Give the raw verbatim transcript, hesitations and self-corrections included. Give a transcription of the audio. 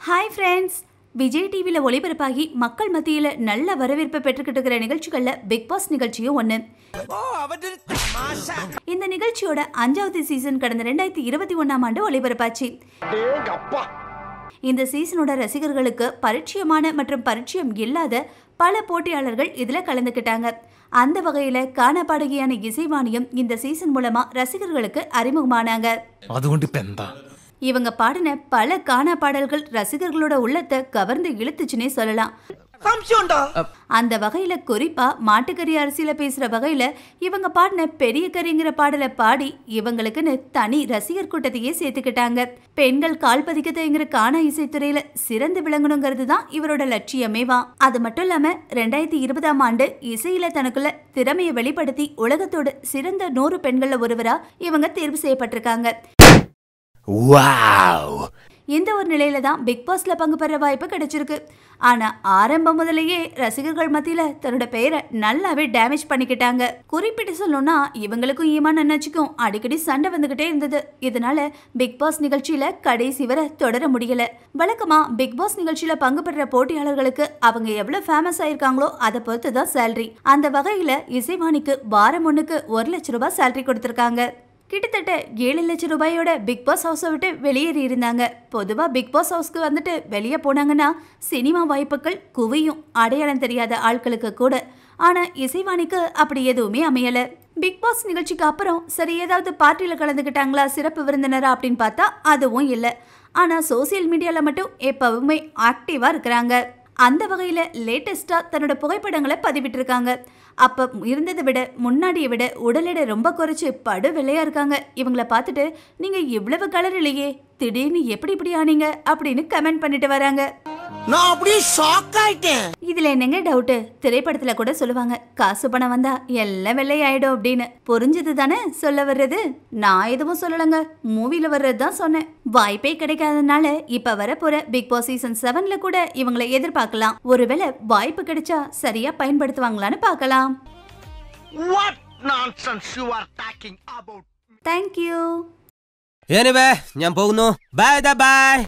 Hi friends, Vijay டிவில ஒளிபரப்பாகி மக்கள் மத்தியில நல்ல வரவேற்பை பெற்றுக்கிட்டு இருக்கிற நிகழ்ச்சிகள்ல பிக் பாஸ் நிகழ்ச்சியும் ஒண்ணு. இந்த நிகழ்ச்சியோட அஞ்சாவது சீசன் கடந்த ரெண்டாயிரத்தி இருபத்தி ஒன்னாம் ஆண்டு ஒளிபரப்பாச்சு. இந்த சீசனோட ரசிகர்களுக்கு பரிச்சயமான மற்றும் பரிச்சயம் இல்லாத பல போட்டியாளர்கள் இதுல கலந்துக்கிட்டாங்க. அந்த வகையில காணப்பாடகியான இசைவாணியும் இந்த சீசன் மூலமா ரசிகர்களுக்கு அறிமுகமானாங்க. இவங்க பாடின பல காணா பாடல்கள் ரசிகர்களோட உள்ளத்தை கவர்ந்து இழுத்துச்சுன்னே சொல்லலாம். அந்த வகையில குறிப்பா மாட்டுக்கறி அரிசியில பேசுற வகையில இவங்க பாடின பெரிய கறிங்கிற பாடலை பாடி இவங்களுக்குன்னு தனி ரசிகர் கூட்டத்தையே சேர்த்துக்கிட்டாங்க. பெண்கள் கால் பதிக்கத்தைங்கிற காணா இசைத்துறையில சிறந்து விளங்கணுங்கிறது தான் இவரோட லட்சியமேவா. அது மட்டும் இல்லாம ரெண்டாயிரத்தி இருபதாம் ஆண்டு இசையில தனக்குள்ள திறமையை வெளிப்படுத்தி உலகத்தோட சிறந்த நூறு பெண்கள்ல ஒருவரா இவங்க தேர்வு செய்யப்பட்டிருக்காங்க. இந்த ஒரு நிலையில தான் பிக் பாஸ்ல பங்கு பெற வாய்ப்பு கிடைச்சிருக்கு. ஆனா ஆரம்பம் முதலையே ரசிகர்கள் மத்தியில தன்னோட பெயரை நல்லாவே டேமேஜ் பண்ணிக்கிட்டாங்க. குறிப்பிட்டு சொல்லணும்னா இவங்களுக்கும் ஈமான் அண்ணாச்சிக்கும் அடிக்கடி சண்டை வந்துகிட்டே இருந்தது. இதனால பிக் பாஸ் நிகழ்ச்சியில கடைசி வரை தொடர முடியல. வழக்கமா பிக் பாஸ் நிகழ்ச்சியில பங்கு பெற போட்டியாளர்களுக்கு அவங்க எவ்வளவு ஃபேமஸ் ஆயிருக்காங்களோ அதை பொறுத்து தான் சேலரி. அந்த வகையில இசைவாணிக்கு வாரம் ஒண்ணுக்கு ஒரு லட்சம் ரூபாய் சேலரி கொடுத்திருக்காங்க. கிட்டத்தட்ட ஏழு லட்சம் ரூபாயோட பிக் பாஸ் ஹவுஸை விட்டு வெளியேறி இருந்தாங்க. பொதுவா பிக் பாஸ் ஹவுஸ்க்கு வந்துட்டு வெளியே போனாங்கன்னா சினிமா வாய்ப்புகள் குவியும், அடையாளம் தெரியாத ஆட்களுக்கு கூட. ஆனா இசைவாணிக்கு அப்படி எதுவுமே அமையல. பிக் பாஸ் நிகழ்ச்சிக்கு அப்புறம் சரி ஏதாவது பார்ட்டியில கலந்துக்கிட்டாங்களா சிறப்பு விருந்தினரா அப்படின்னு பார்த்தா அதுவும் இல்லை. ஆனா சோசியல் மீடியால மட்டும் எப்பவுமே ஆக்டிவா இருக்கிறாங்க. அந்த வகையில லேட்டஸ்டா தன்னோட புகைப்படங்களை பதிவிட்டிருக்காங்க. அப்ப இருந்ததை விட முன்னாடியை விட உடல் எடை ரொம்ப குறைச்சு படு வெள்ளையா இருக்காங்க. இவங்களை பார்த்துட்டு நீங்க இவ்வளவு கலர் இல்லையே, திடீர்னு எப்படி இப்படி ஆனீங்க அப்படின்னு கமெண்ட் பண்ணிட்டு வராங்க. நான் அப்படியே ஷாக் ஆயிட்டேன். இதுல என்னங்க டவுட்? திரைப்படத்துல கூட சொல்லுவாங்க காசு பணம் வந்தா எல்லாம் வெள்ளையாயிடும் அப்படின்னு. புரிஞ்சது தானே சொல்ல வர்றது? நான் எதுவும் சொல்லலங்க, மூவில வர்றதுதான் சொன்னேன். வாய்ப்பே கிடைக்காதனால இப்ப வரப்போற பிக் பாஸ் சீசன் செவன்ல கூட இவங்களை எதிர்பார்க்கலாம். ஒருவேளை வாய்ப்பு கிடைச்சா சரியா பயன்படுத்துவாங்களான்னு பார்க்கலாம். What nonsense you are talking about? Thank you. Anyway, ഞാൻ പോകുന്നു. Bye bye.